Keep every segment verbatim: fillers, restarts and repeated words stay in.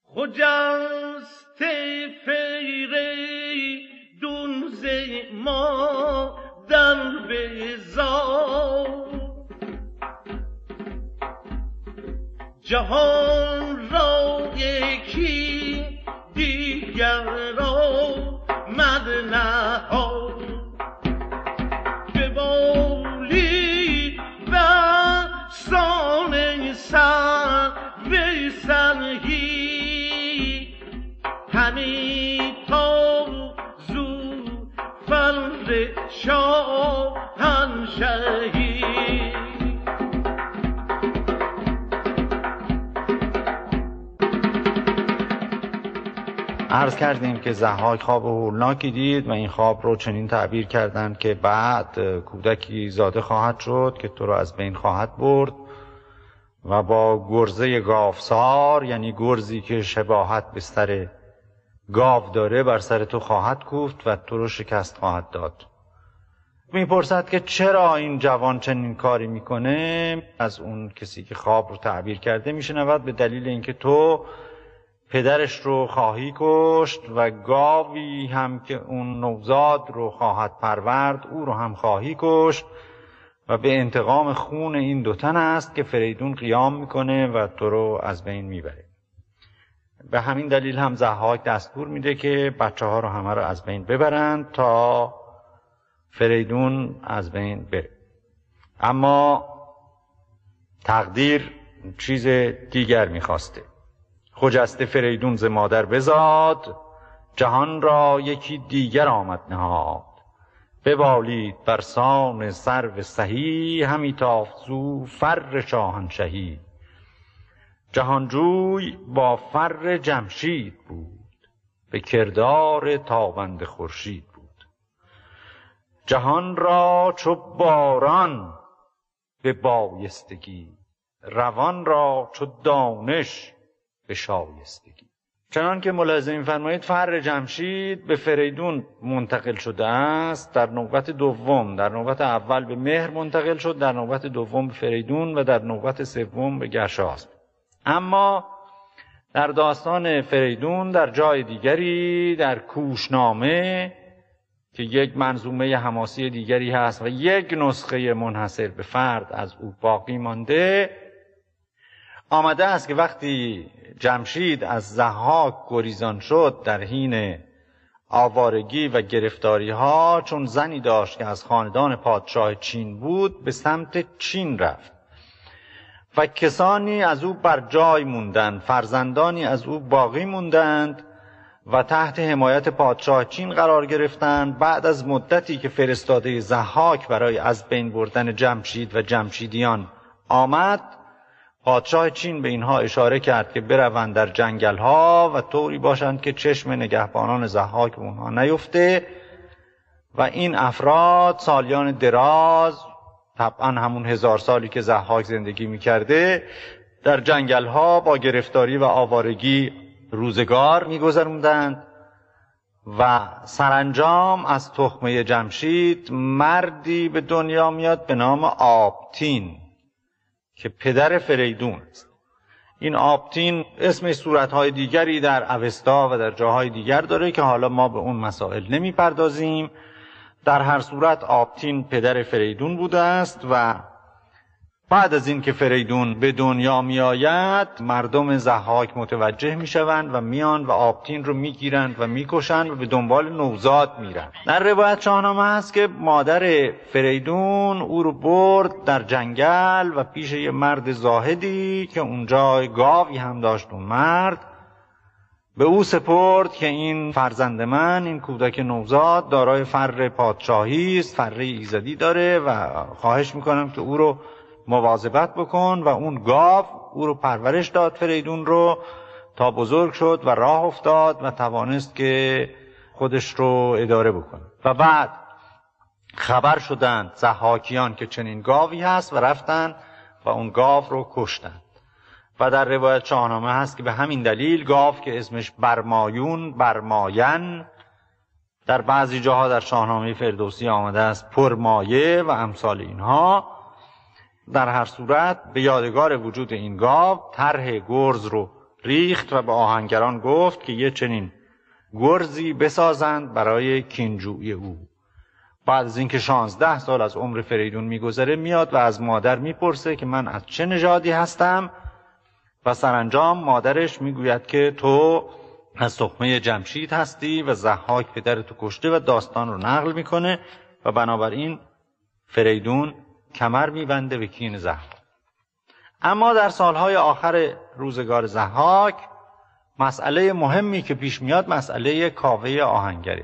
خجست فریدون ز ما در بزار جهان را یکی دیگر را مد نهاد ببالید بر سان سر به سرهی همی تا زو فر شاهنشهی. عرض کردیم که ضحاک خواب هولناکی دید و این خواب رو چنین تعبیر کردند که بعد کودکی زاده خواهد شد که تو رو از بین خواهد برد و با گرزه گاوسار، یعنی گرزی که شباهت به سر گاو داره، بر سر تو خواهد کوفت و تو رو شکست خواهد داد. میپرسد که چرا این جوان چنین کاری میکنه. از اون کسی که خواب رو تعبیر کرده میشنود به دلیل اینکه تو پدرش رو خواهی کشت و گاوی هم که اون نوزاد رو خواهد پرورد او رو هم خواهی کشت و به انتقام خون این دو تن است که فریدون قیام میکنه و تو رو از بین میبره. به همین دلیل هم ضحاک دستور میده که بچه ها رو همه رو از بین ببرند تا فریدون از بین بره. اما تقدیر چیز دیگر میخواسته. خجسته فریدون ز مادر بزاد جهان را یکی دیگر آمد نهاد ببالید بر سان سرو سهی همی تافت زو فر شاهنشهی. جهانجوی با فر جمشید بود به کردار تابنده خورشید بود. جهان را چو باران به بایستگی روان را چو دانش به شایستگی. چنان که ملاحظه می‌فرمایید فر جمشید به فریدون منتقل شده است. در نوبت دوم، در نوبت اول به مهر منتقل شد، در نوبت دوم به فریدون و در نوبت سوم به گرشاسپ. اما در داستان فریدون در جای دیگری در کوشنامه که یک منظومه حماسی دیگری هست و یک نسخه منحصر به فرد از او باقی مانده، آمده است که وقتی جمشید از ضحاک گریزان شد در حین آوارگی و گرفتاری ها، چون زنی داشت که از خاندان پادشاه چین بود به سمت چین رفت و کسانی از او بر جای موندند، فرزندانی از او باقی موندند و تحت حمایت پادشاه چین قرار گرفتند. بعد از مدتی که فرستاده ضحاک برای از بین بردن جمشید و جمشیدیان آمد، پادشاه چین به اینها اشاره کرد که بروند در جنگل ها و طوری باشند که چشم نگهبانان ضحاک به اونها نیفته و این افراد سالیان دراز، طبعا همون هزار سالی که ضحاک زندگی میکرده، در جنگل ها با گرفتاری و آوارگی روزگار میگذروندند و سرانجام از تخمه جمشید مردی به دنیا میاد به نام آبتین که پدر فریدون است. این آبتین اسم صورتهای دیگری در اوستا و در جاهای دیگر داره که حالا ما به اون مسائل نمی پردازیم. در هر صورت آبتین پدر فریدون بوده است و بعد از این که فریدون به دنیا می آید مردم ضحاک متوجه می شوند و میان و آبتین رو می گیرند و می کشند و به دنبال نوزاد می رند. در روایت شاهنامه هست که مادر فریدون او رو برد در جنگل و پیش یه مرد زاهدی که اونجا گاوی هم داشت. اون مرد به او سپرد که این فرزند من، این کودک نوزاد دارای فر پادشاهی است، فر ایزدی داره و خواهش میکنم که او رو مواظبت بکن. و اون گاو او رو پرورش داد فریدون رو تا بزرگ شد و راه افتاد و توانست که خودش رو اداره بکنه. و بعد خبر شدند ضحاکیان که چنین گاوی هست و رفتن و اون گاو رو کشتند. و در روایت شاهنامه هست که به همین دلیل گاو که اسمش برمایون، برماین، در بعضی جاها در شاهنامه فردوسی آمده است پرمایه و امثال اینها. در هر صورت به یادگار وجود این گاو طرح گرز رو ریخت و به آهنگران گفت که یه چنین گرزی بسازند برای کینجویی او. بعد از اینکه شانزده سال از عمر فریدون میگذره میاد و از مادر میپرسه که من از چه نژادی هستم و سرانجام مادرش میگوید که تو از تخمه جمشید هستی و ضحاک پدرتو کشته و داستان رو نقل میکنه و بنابراین فریدون کمر میبنده به کین ضحاک. اما در سالهای آخر روزگار ضحاک مسئله مهمی که پیش میاد مسئله کاوه آهنگره.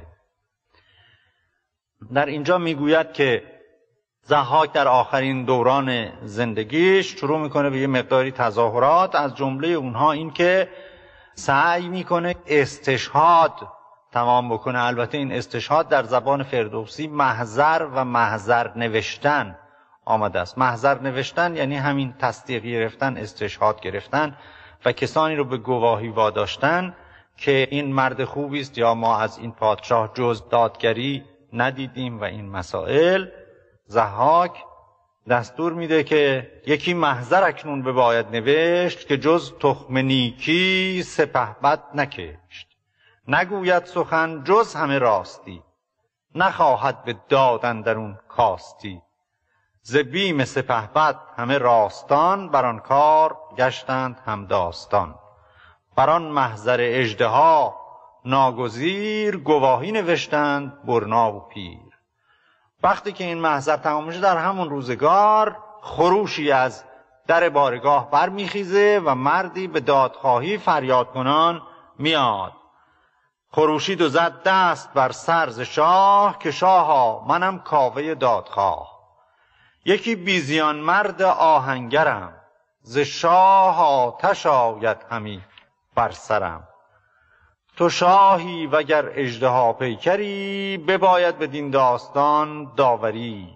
در اینجا میگوید که ضحاک در آخرین دوران زندگیش شروع میکنه به یه مقداری تظاهرات، از جمله اونها این که سعی میکنه استشهاد تمام بکنه. البته این استشهاد در زبان فردوسی محضر و محضر نوشتن آمده است. محضر نوشتن یعنی همین تصدیق گرفتن، استشهاد گرفتن و کسانی رو به گواهی واداشتن که این مرد خوبی است یا ما از این پادشاه جز دادگری ندیدیم و این مسائل. ضحاک دستور میده که یکی محضر اکنون بباید نوشت که جز تخم نیکی سپهبد نکشت، نگوید سخن جز همه راستی، نخواهد به داد اندرون کاستی، ز بیم سپهبد همه راستان، بران کار گشتند هم داستان. بران محضر اژدها ناگزیر، گواهی نوشتند برنا و پیر. وقتی که این محضر تمام میشه در همون روزگار خروشی از در بارگاه برمیخیزه و مردی به دادخواهی فریاد کنان میاد. خروشید و زد دست بر سر ز شاه، که شاها منم کاوه دادخواه. یکی بیزیان مرد آهنگرم، ز شاه آتش آید همی بر سرم. تو شاهی وگر اژدها پیکری، بباید بدین داستان داوری.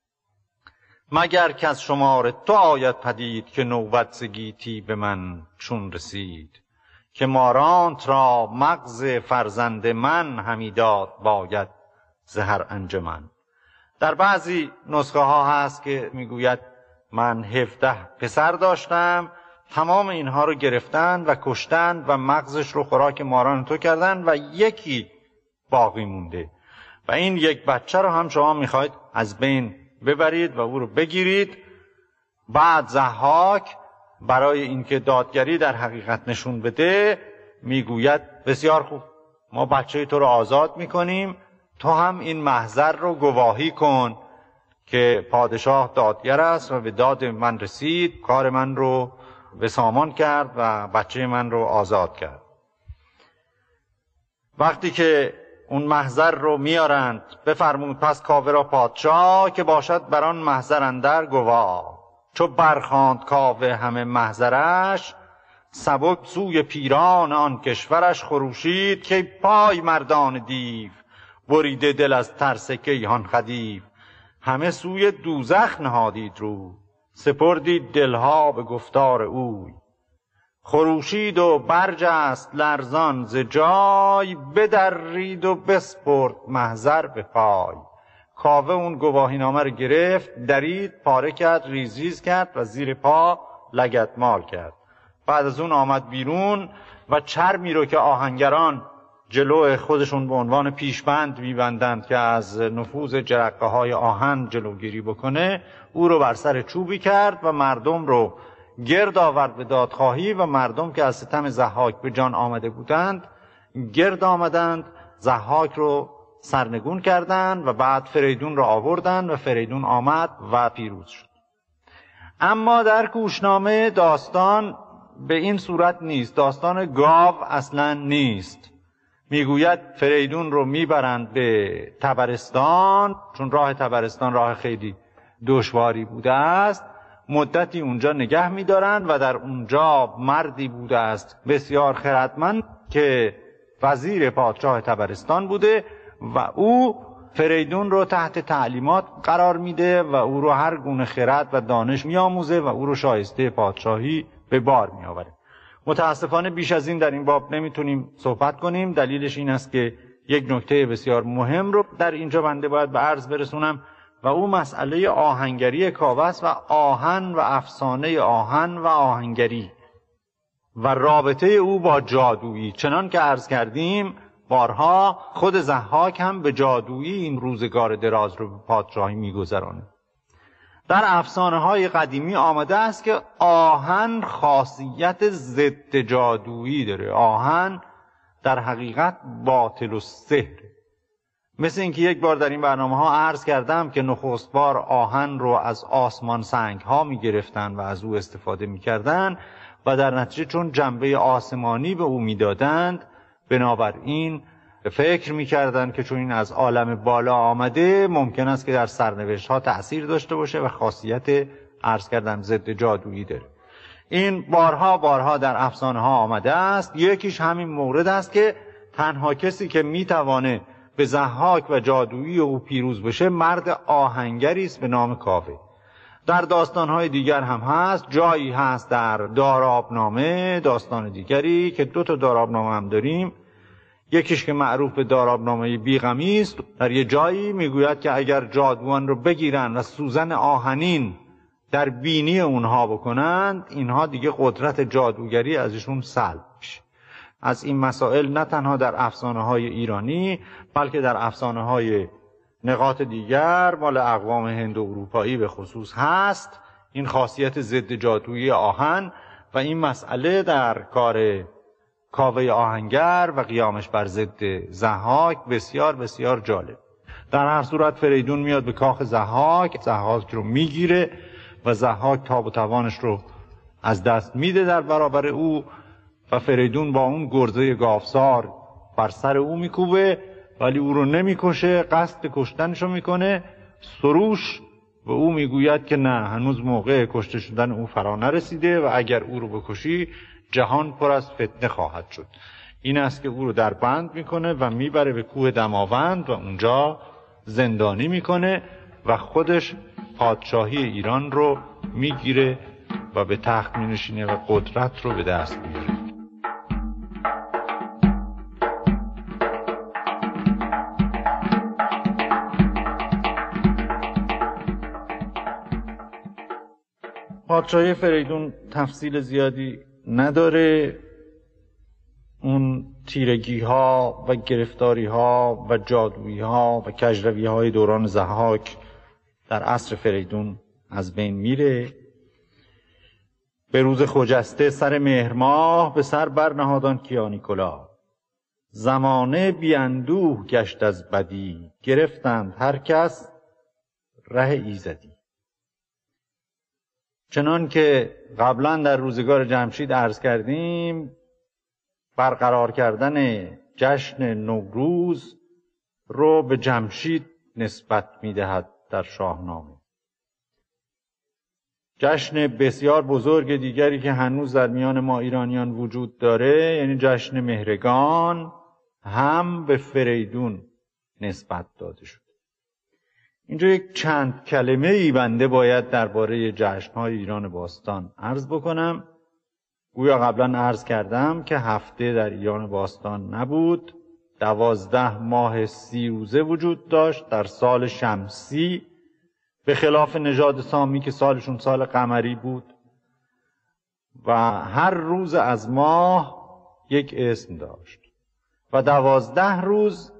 مگر که از شمار تو آید پدید، که نوبت ز گیتی به من چون رسید. که مارانت را مغز فرزند من، همی داد باید ز هر انجمن. در بعضی نسخه ها هست که میگوید من هفده پسر داشتم، تمام اینها رو گرفتن و کشتن و مغزش رو خوراک ماران تو کردن و یکی باقی مونده و این یک بچه رو هم شما میخواید از بین ببرید و او رو بگیرید. بعد ضحاک برای اینکه دادگری در حقیقت نشون بده میگوید بسیار خوب، ما بچه تو رو آزاد میکنیم، تو هم این محضر رو گواهی کن که پادشاه دادگر است و به داد من رسید، کار من رو به سامان کرد و بچه من رو آزاد کرد. وقتی که اون محضر رو میارند بفرمود پس کاوه را پادشاه، که باشد بران محضر اندر گواه. چو برخواند کاوه همه محضرش، سبک سوی پیران آن کشورش خروشید. که پای مردان دیو، بریده دل از ترس کیهان خدیو. همه سوی دوزخ نهادید رو، سپردید دلها به گفتار اوی. خروشید و برجست لرزان ز جای، بدرید و بسپرد محضر به پای. کاوه اون گواهی نامه رو گرفت، درید، پاره کرد، ریز ریز کرد و زیر پا لگدمال کرد. بعد از اون آمد بیرون و چرمی رو که آهنگران جلو خودشون به عنوان پیشبند میبندند که از نفوذ جرقه های آهن جلوگیری بکنه، او رو بر سر چوبی کرد و مردم رو گرد آورد به دادخواهی و مردم که از ستم ضحاک به جان آمده بودند گرد آمدند، ضحاک رو سرنگون کردند و بعد فریدون رو آوردند و فریدون آمد و پیروز شد. اما در کوشنامه داستان به این صورت نیست، داستان گاو اصلا نیست. میگوید فریدون رو میبرند به طبرستان، چون راه طبرستان راه خیلی دشواری بوده است، مدتی اونجا نگه میدارند و در اونجا مردی بوده است بسیار خردمند که وزیر پادشاه طبرستان بوده و او فریدون رو تحت تعلیمات قرار میده و او رو هر گونه خرد و دانش میآموزه و او رو شایسته پادشاهی به بار میآوره. متاسفانه بیش از این در این باب نمیتونیم صحبت کنیم. دلیلش این است که یک نکته بسیار مهم رو در اینجا بنده باید به عرض برسونم و او مسئله آهنگری کاوه است و آهن و افسانه آهن و آهنگری. و رابطه او با جادویی. چنان که عرض کردیم بارها، خود ضحاک هم به جادویی این روزگار دراز رو به پادشاهی می‌گذرانه. در افسانه‌های قدیمی آمده است که آهن خاصیت ضد جادویی داره. آهن در حقیقت باطل و سحر. مثل اینکه یک بار در این برنامه ها عرض کردم که نخست بار آهن رو از آسمان سنگ ها می گرفتن و از او استفاده می کردن و در نتیجه چون جنبه آسمانی به او می دادند، بنابراین فکر می کردن که چون این از عالم بالا آمده ممکن است که در سرنوشت ها تأثیر داشته باشه و خاصیت عرض کردم ضد جادویی داره. این بارها بارها در افسانه ها آمده است. یکیش همین مورد است که تنها کسی که می توانه به ضحاک و جادویی او پیروز بشه مرد آهنگری است به نام کاوه. در داستان‌های دیگر هم هست. جایی هست در دارابنامه، داستان دیگری که دو تا دارابنامه هم داریم. یکیش که معروف به دارابنامه بیغمی است، در یه جایی میگوید که اگر جادوان رو بگیرن و سوزن آهنین در بینی اونها بکنند، اینها دیگه قدرت جادوگری ازشون سلب میشه. از این مسائل نه تنها در افسانه‌های ایرانی بلکه در افسانه‌های نقاط دیگر مال اقوام هند و اروپایی به خصوص هست این خاصیت ضد جادویی آهن و این مسئله در کار کاوه آهنگر و قیامش بر ضد ضحاک بسیار بسیار جالب. در هر صورت فریدون میاد به کاخ ضحاک، ضحاک رو میگیره و ضحاک تاب و توانش رو از دست میده در برابر او و فریدون با اون گرزه گاوسار بر سر او میکوبه ولی او رو نمیکشه، قصد کشتنشو میکنه. سروش و او میگوید که نه، هنوز موقع کشته شدن او فرا نرسیده و اگر او رو بکشی جهان پر از فتنه خواهد شد. این است که او رو در بند میکنه و میبره به کوه دماوند و اونجا زندانی میکنه و خودش پادشاهی ایران رو میگیره و به تخت مینشینه و قدرت رو به دست میاره. پادشاهی فریدون تفصیل زیادی نداره. اون تیرگی ها و گرفتاری ها و جادویی ها و کجروی های دوران ضحاک در عصر فریدون از بین میره. به روز خجسته سر مهر ماه به سر برنهادان کیانی کلاه. زمانه بیاندوه گشت از بدی گرفتند هر کس ره ایزدی. چنان که قبلا در روزگار جمشید عرض کردیم، برقرار کردن جشن نوروز رو به جمشید نسبت می‌دهد در شاهنامه. جشن بسیار بزرگ دیگری که هنوز در میان ما ایرانیان وجود داره، یعنی جشن مهرگان، هم به فریدون نسبت داده شد. اینجا یک چند کلمه ای بنده باید درباره جشن‌های ایران باستان عرض بکنم. گویا قبلا عرض کردم که هفته در ایران باستان نبود، دوازده ماه سی روزه وجود داشت در سال شمسی، به خلاف نژاد سامی که سالشون سال قمری بود و هر روز از ماه یک اسم داشت و دوازده روز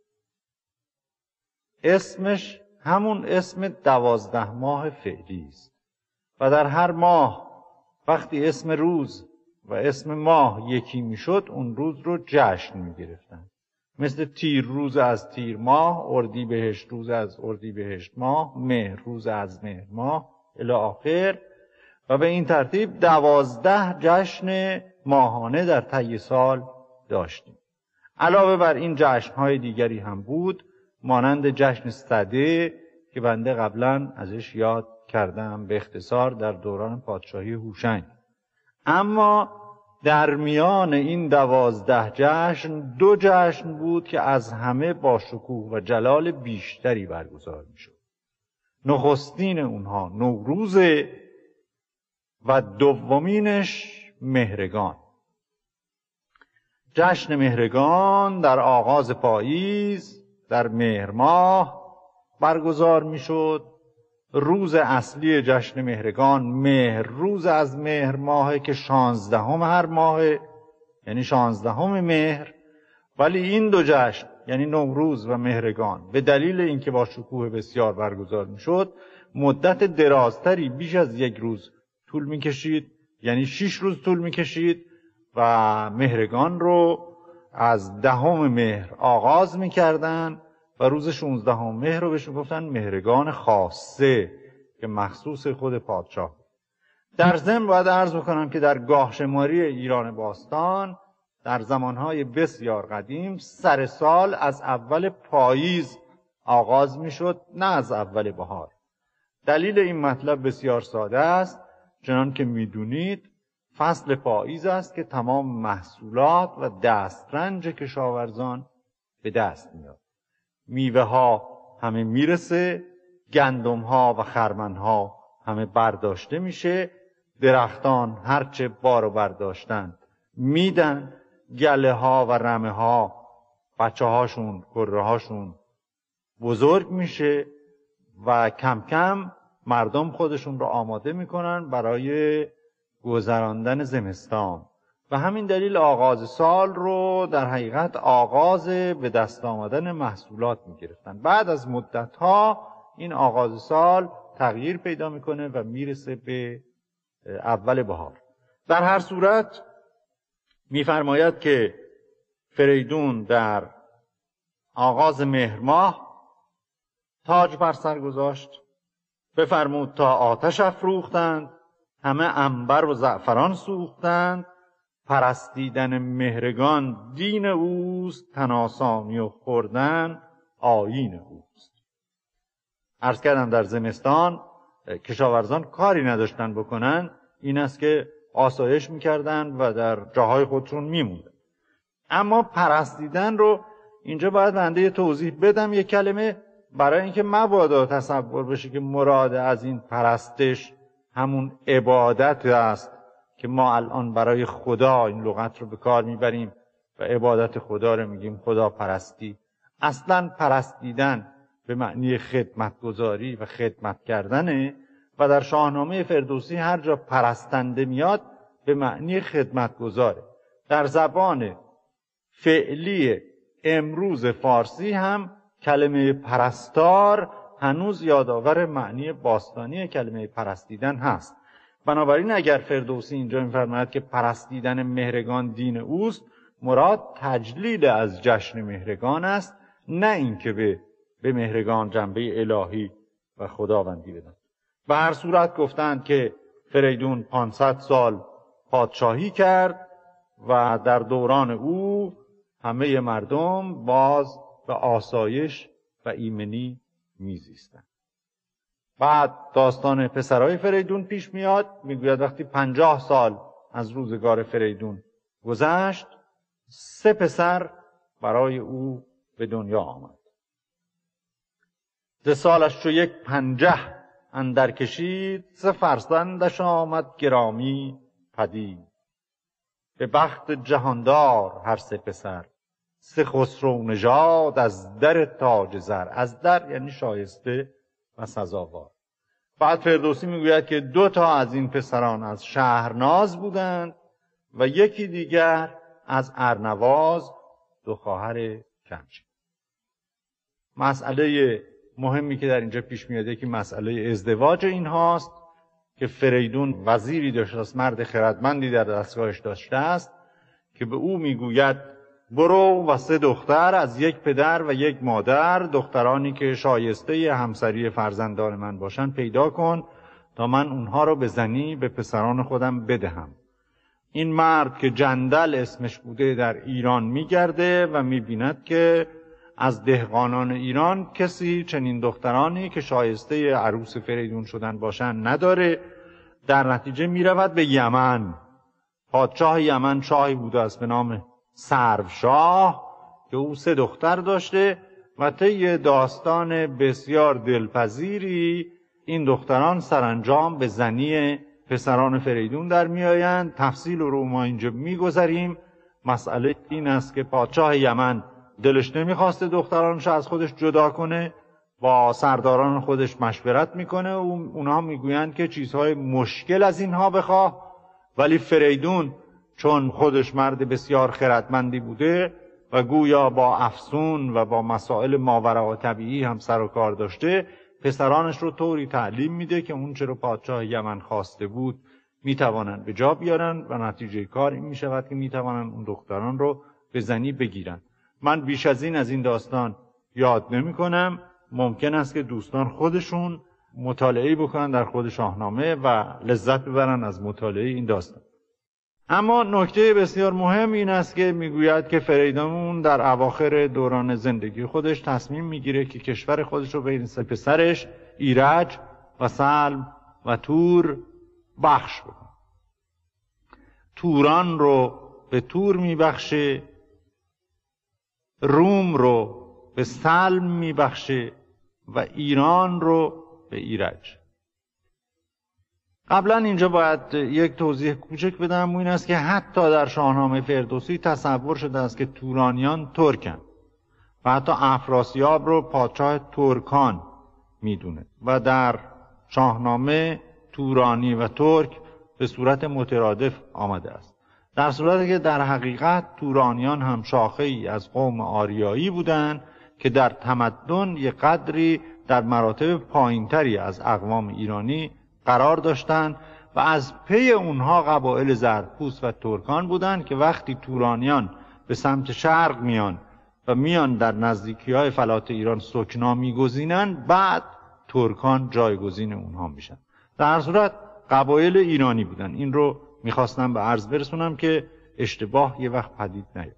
اسمش همون اسم دوازده ماه فعلی است و در هر ماه وقتی اسم روز و اسم ماه یکی میشد اون روز رو جشن میگرفتن. مثل تیر روز از تیر ماه، اردیبهشت روز از اردیبهشت ماه، مهر روز از مهر ماه الی آخر و به این ترتیب دوازده جشن ماهانه در طی سال داشتیم. علاوه بر این جشن‌های دیگری هم بود، مانند جشن سده که بنده قبلا ازش یاد کردم به اختصار در دوران پادشاهی هوشنگ. اما در میان این دوازده جشن دو جشن بود که از همه با شکوه و جلال بیشتری برگزار میشد. نخستین اونها نوروز و دومینش مهرگان. جشن مهرگان در آغاز پاییز در مهر ماه برگزار میشد روز اصلی جشن مهرگان مهر روز از مهر ماهه که شانزدهم هر ماهه، یعنی شانزدهم مهر. ولی این دو جشن یعنی نوروز و مهرگان به دلیل اینکه با شکوه بسیار برگزار میشد مدت درازتری بیش از یک روز طول میکشید، یعنی شش روز طول میکشید و مهرگان رو از دهم مهر آغاز میکردن و روز شانزدهم مهر رو بهش گفتن مهرگان خاصه که مخصوص خود پادشاه. در ضمن باید عرض بکنم که در گاهشماری ایران باستان در زمانهای بسیار قدیم سر سال از اول پاییز آغاز میشد، نه از اول بهار. دلیل این مطلب بسیار ساده است، چنان که میدونید فصل پاییز است که تمام محصولات و دسترنج کشاورزان به دست میاد. میوه ها همه میرسه، گندم ها و خرمن ها همه برداشته میشه، درختان هرچه بارو برداشتن میدن، گله ها و رمه ها بچه هاشون کره هاشون بزرگ میشه و کم کم مردم خودشون رو آماده میکنن برای گذراندن زمستان. و همین دلیل آغاز سال رو در حقیقت آغاز به دست آمدن محصولات میگرفتن. بعد از مدت ها این آغاز سال تغییر پیدا میکنه و میرسه به اول بهار. در هر صورت میفرماید که فریدون در آغاز مهر ماه تاج بر سر گذاشت، بفرمود تا آتش افروختند، همه عنبر و زعفران سوختند، پرستیدن مهرگان دین اوست، تن آسانی و خوردن آیین اوست. عرض کردم در زمستان کشاورزان کاری نداشتن بکنن، این است که آسایش میکردن و در جاهای خودشون میموندن. اما پرستیدن رو اینجا باید بنده یه توضیح بدم یک کلمه، برای اینکه مبادا تصور بشه که مراد از این پرستش همون عبادت است که ما الان برای خدا این لغت رو به کار میبریم و عبادت خدا رو میگیم خدا پرستی. اصلا پرستیدن به معنی خدمتگزاری و خدمت کردنه و در شاهنامه فردوسی هر جا پرستنده میاد به معنی خدمتگزاره. در زبان فعلی امروز فارسی هم کلمه پرستار هنوز یادآور معنی باستانی کلمه پرستیدن هست. بنابراین اگر فردوسی اینجا می‌فرماید که پرستیدن مهرگان دین اوست، مراد تجلیل از جشن مهرگان است، نه اینکه به به مهرگان جنبه الهی و خداوندی بدن. به هر صورت گفتند که فریدون پانصد سال پادشاهی کرد و در دوران او همه مردم باز به آسایش و ایمنی میزیستند. بعد داستان پسرای فریدون پیش میاد، میگوید وقتی پنجاه سال از روزگار فریدون گذشت، سه پسر برای او به دنیا آمد. سه سالش چو یک پنجه اندر کشید، سه فرزندش آمد گرامی پدید. به بخت جهاندار هر سه پسر، سه خسرو نژاد از در تاج زر. از در یعنی شایسته و سزاوار. بعد فردوسی میگوید که دو تا از این پسران از شهرناز بودند و یکی دیگر از ارنواز، دو خواهر کنچی. مسئله مهمی که در اینجا پیش میاده که مسئله ازدواج این هاست که فریدون وزیری داشته است، مرد خردمندی در دستگاهش داشته است که به او میگوید برو و سه دختر از یک پدر و یک مادر، دخترانی که شایسته همسری فرزندان من باشن پیدا کن تا من اونها رو به زنی به پسران خودم بدهم. این مرد که جندل اسمش بوده در ایران میگرده و میبیند که از دهقانان ایران کسی چنین دخترانی که شایسته عروس فریدون شدن باشن نداره. در نتیجه میرود به یمن. پادشاه یمن شاهی بوده است به نام سروشاه که او سه دختر داشته و طی داستان بسیار دلپذیری این دختران سرانجام به زنی پسران فریدون در میآیند. تفصیل رو ما اینجا میگذاریم. مسئله این است که پادشاه یمن دلش نمیخواسته دخترانش از خودش جدا کنه با سرداران خودش مشورت میکنه و اونها میگویند که چیزهای مشکل از اینها بخواه، ولی فریدون چون خودش مرد بسیار خردمندی بوده و گویا با افسون و با مسائل ماوراء طبیعی هم سر و کار داشته، پسرانش رو طوری تعلیم میده که اون چرا پادشاه یمن خواسته بود میتوانند به جا بیارن و نتیجه کار این میشود که میتوانند اون دختران رو به زنی بگیرن. من بیش از این از این داستان یاد نمی کنم. ممکن است که دوستان خودشون مطالعه بکنن در خود شاهنامه و لذت ببرن از مطالعه این داستان. اما نکته بسیار مهم این است که میگوید که فریدون در اواخر دوران زندگی خودش تصمیم میگیره که کشور خودش رو بین سه پسرش ایرج و سلم و تور بخش بکنه. توران رو به تور میبخشه، روم رو به سلم میبخشه و ایران رو به ایرج. قبلا اینجا باید یک توضیح کوچک بدم، و این است که حتی در شاهنامه فردوسی تصور شده است که تورانیان ترکن و حتی افراسیاب رو پادشاه ترکان میدونه و در شاهنامه تورانی و ترک به صورت مترادف آمده است، در صورتی که در حقیقت تورانیان هم شاخه ای از قوم آریایی بودند که در تمدن یک قدری در مراتب پایینتری از اقوام ایرانی قرار داشتند و از پی اونها قبایل زرتپوست و ترکان بودند که وقتی تورانیان به سمت شرق میان و میان در نزدیکی‌های فلات ایران سکنا میگزینند، بعد ترکان جایگزین اونها میشن. در هر صورت قبایل ایرانی بودن. این رو میخواستم به عرض برسونم که اشتباه یه وقت پدید نیاد.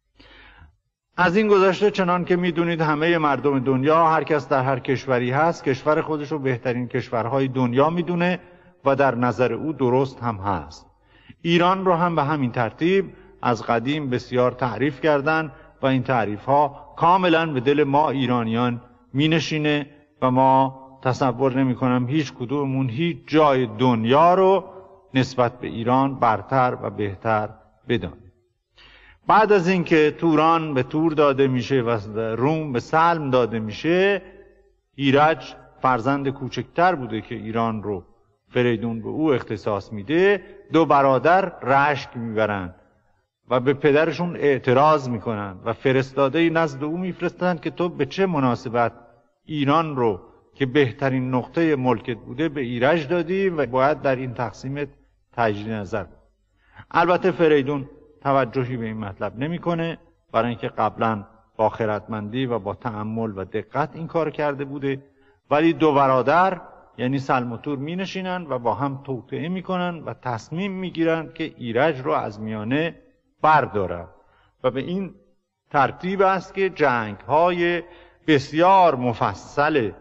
از این گذشته چنان که میدونید همه مردم دنیا، هر کس در هر کشوری هست، کشور خودش رو بهترین کشورهای دنیا میدونه و در نظر او درست هم هست. ایران رو هم به همین ترتیب از قدیم بسیار تعریف کردن و این تعریف ها کاملا به دل ما ایرانیان مینشینه و ما تصور نمی کنم هیچ کدوممون هیچ جای دنیا رو نسبت به ایران برتر و بهتر بدانیم. بعد از اینکه توران به تور داده میشه و روم به سلم داده میشه، ایرج فرزند کوچکتر بوده که ایران رو فریدون به او اختصاص میده. دو برادر رشک میبرن و به پدرشون اعتراض میکنن و فرستاده نزد او میفرستن که تو به چه مناسبت ایران رو که بهترین نقطه ملکت بوده به ایرج دادی و باید در این تقسیمت تجدید نظر. البته فریدون توجهی به این مطلب نمیکنه، برای اینکه قبلا با خردمندی و با تأمل و دقت این کار کرده بوده. ولی دو برادر یعنی سلم و تور می نشینن و با هم توطئه میکنن و تصمیم میگیرن که ایرج رو از میانه بردارن و به این ترتیب است که جنگ های بسیار مفصل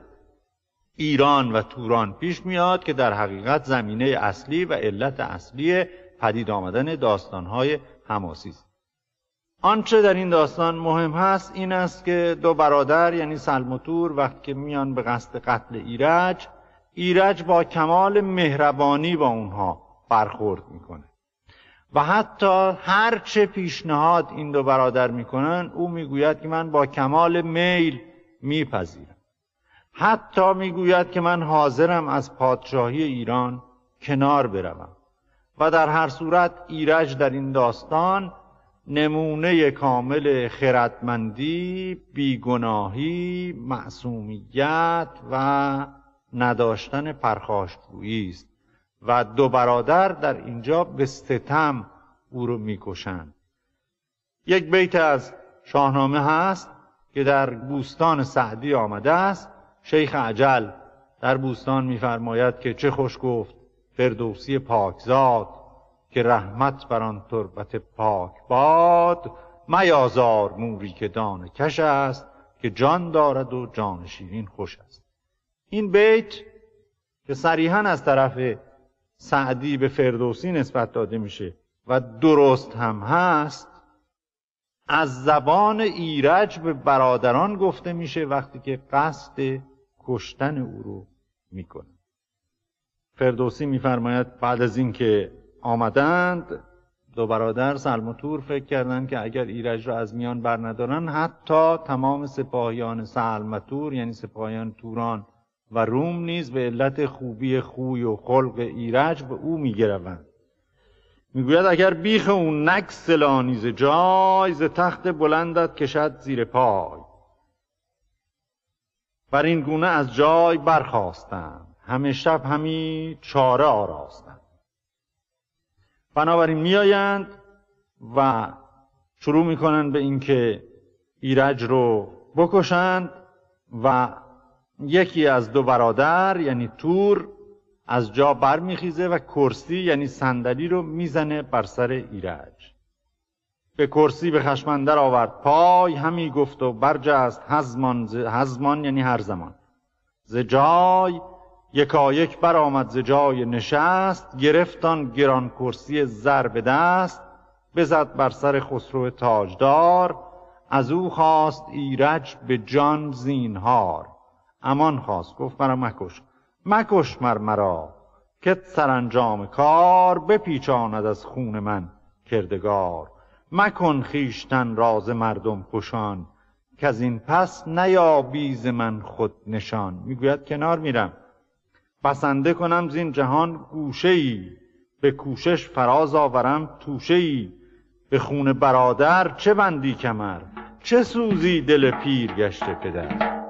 ایران و توران پیش میاد که در حقیقت زمینه اصلی و علت اصلی پدید آمدن داستان‌های حماسی است. آنچه در این داستان مهم هست این است که دو برادر یعنی سلم و تور وقتی که میان به قصد قتل ایرج، ایرج با کمال مهربانی با اونها برخورد میکنه و حتی هر چه پیشنهاد این دو برادر میکنن او میگوید که من با کمال میل میپذیرم. حتی میگوید که من حاضرم از پادشاهی ایران کنار بروم. و در هر صورت ایرج در این داستان نمونه کامل خردمندی، بیگناهی، معصومیت و نداشتن پرخاشجویی است و دو برادر در اینجا به ستم او رو میکشند. یک بیت از شاهنامه هست که در بوستان سعدی آمده است. شیخ عجل در بوستان میفرماید که چه خوش گفت فردوسی پاکزاد که رحمت بر آن تربت پاک باد، میازار موری که دانه کش است که جان دارد و جان شیرین خوش است. این بیت که صریحاً از طرف سعدی به فردوسی نسبت داده میشه و درست هم هست، از زبان ایرج به برادران گفته میشه وقتی که قصد کشتن او رو میکنه. فردوسی میفرماید بعد از اینکه آمدند دو برادر سلم و تور فکر کردن که اگر ایرج را از میان بر ندارن حتی تمام سپاهیان سلم و تور یعنی سپاهیان توران و روم نیز به علت خوبی خوی و خلق ایرج به او میگروند. میگوید اگر بیخ اون نگسلانی ز جای، ز تخت بلندت کشد زیر پای. بر این گونه از جای برخاستند، همه شب همی چاره آراستند. بنابراین میآیند و شروع میکنن به اینکه ایرج رو بکشند و یکی از دو برادر یعنی تور از جا برمیخیزه و کرسی یعنی صندلی رو میزنه بر سر ایرج. به کرسی به خشم اندر آورد پای، همی گفت و برجست هزمان ز... هزمان یعنی هر زمان ز جای. یکایک برآمد ز جای نشست، گرفتان گران کرسی زر به دست. بزد بر سر خسرو تاجدار، از او خواست ایرج به جان زینهار. امان خواست، گفت مرا مکش مکش مر مرا، کت سرانجام کار بپیچاند از خون من کردگار. مکن خویشتن راز مردم کشان، که از این پس نیابی ز من خود نشان. میگوید کنار میرم، بسنده کنم زین جهان گوشه‌ای، به کوشش فراز آورم توشه‌ای. به خون برادر چه بندی کمر، چه سوزی دل پیر گشته پدر.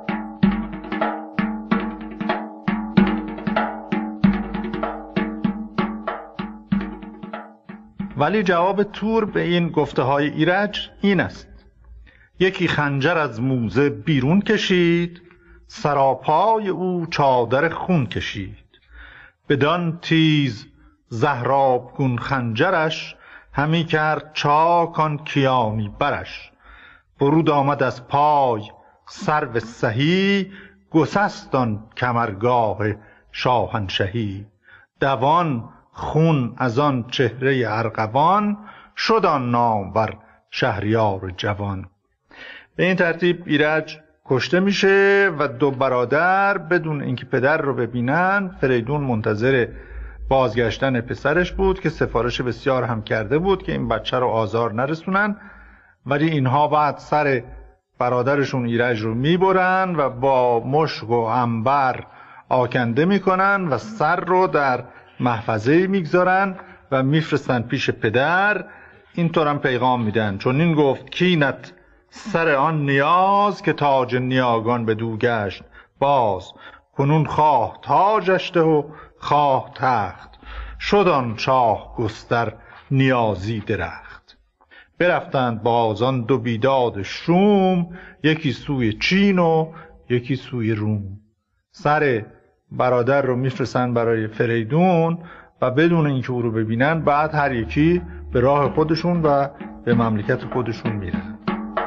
ولی جواب تور به این گفته های ایرج این است: یکی خنجر از موزه بیرون کشید، سراپای او چادر خون کشید. بدان تیز زهرآبگون خنجرش، همی کرد چاک آن کیانی برش. فرود آمد از پای سرو سهی، گسست آن کمرگاه شاهنشهی. دوان خون از آن چهره ارغوان، شد آن نامور شهریار جوان. به این ترتیب ایرج کشته میشه و دو برادر بدون اینکه پدر رو ببینن، فریدون منتظر بازگشتن پسرش بود که سفارش بسیار هم کرده بود که این بچه رو آزار نرسونن، ولی اینها بعد سر برادرشون ایرج رو میبرن و با مشک و عنبر آکنده میکنن و سر رو در محفظه میگذارن و میفرستن پیش پدر. اینطور هم پیغام میدن، چون این گفت کینت سر آن نیاز، که تاج نیاگان به دو گشت باز. کنون خواه تاجش ده و خواه تخت، شد آن شاه گستر نیازی درخت. برفتند بازان دو بیداد شوم، یکی سوی چین و یکی سوی روم. سر برادر رو میفرستن برای فریدون و بدون اینکه او رو ببینن بعد هر یکی به راه خودشون و به مملکت خودشون میرن.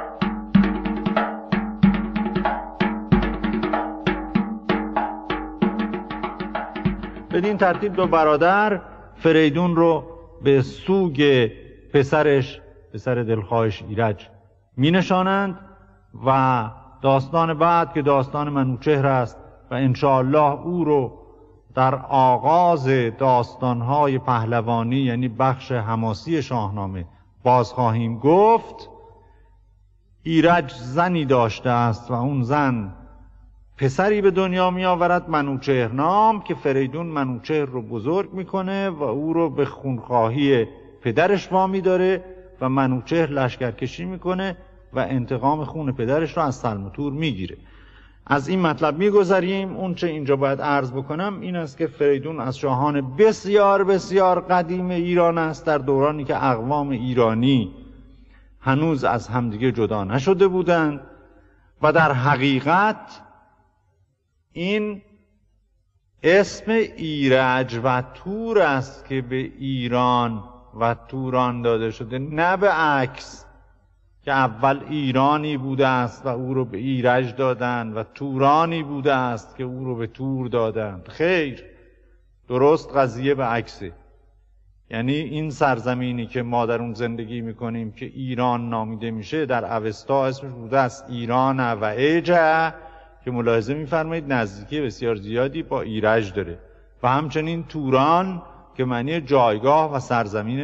بدین ترتیب دو برادر فریدون رو به سوگ پسرش، پسر دلخواهش ایرج می نشانند و داستان بعد که داستان منوچهر است و انشاءالله او رو در آغاز داستانهای پهلوانی یعنی بخش حماسی شاهنامه باز خواهیم گفت. ایرج زنی داشته است و اون زن پسری به دنیا می آورد منوچهر نام، که فریدون منوچهر رو بزرگ میکنه و او رو به خونخواهی پدرش وامی داره و منوچهر لشکرکشی میکنه و انتقام خون پدرش رو از سلم و تور میگیره. از این مطلب میگذریم. اون چه اینجا باید عرض بکنم این است که فریدون از شاهان بسیار بسیار قدیم ایران است، در دورانی که اقوام ایرانی هنوز از همدیگه جدا نشده بودند و در حقیقت این اسم ایرج و تور است که به ایران و توران داده شده، نه به عکس که اول ایرانی بوده است و او رو به ایرج دادند و تورانی بوده است که او رو به تور دادند. خیر، درست قضیه به عکسه. یعنی این سرزمینی که ما در اون زندگی میکنیم که ایران نامیده میشه، در اوستا اسمش بوده است ایران و ایجه، که ملاحظه میفرمایید نزدیکی بسیار زیادی با ایرج داره، و همچنین توران که معنی جایگاه و سرزمین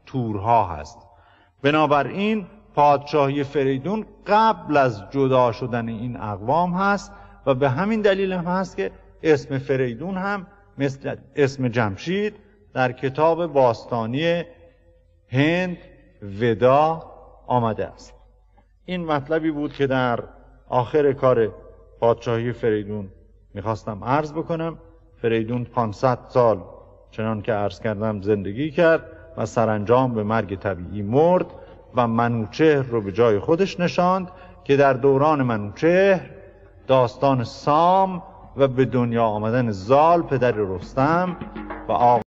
تورها هست. بنابراین پادشاهی فریدون قبل از جدا شدن این اقوام هست و به همین دلیل هم هست که اسم فریدون هم مثل اسم جمشید در کتاب باستانی هند ودا آمده است. این مطلبی بود که در آخر کار پادشاهی فریدون میخواستم عرض بکنم. فریدون پانصد سال چنان که عرض کردم زندگی کرد و سرانجام به مرگ طبیعی مرد و منوچهر رو به جای خودش نشاند که در دوران منوچهر داستان سام و به دنیا آمدن زال پدر رستم و آقا